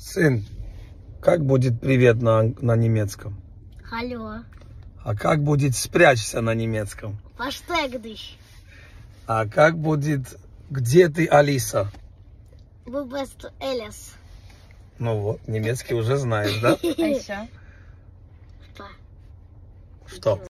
Сын, как будет привет на немецком? Hallo. А как будет спрячься на немецком? Versteck dich. А как будет где ты, Алиса? Wo bist du, Alice? Ну вот, немецкий уже знаешь, да? А еще? Что? Что?